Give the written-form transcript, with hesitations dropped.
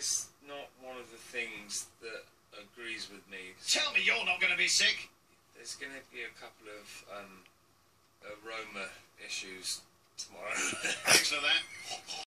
is not one of the things that agrees with me. Tell me you're not going to be sick. There's going to be a couple of aroma issues tomorrow. Thanks for that.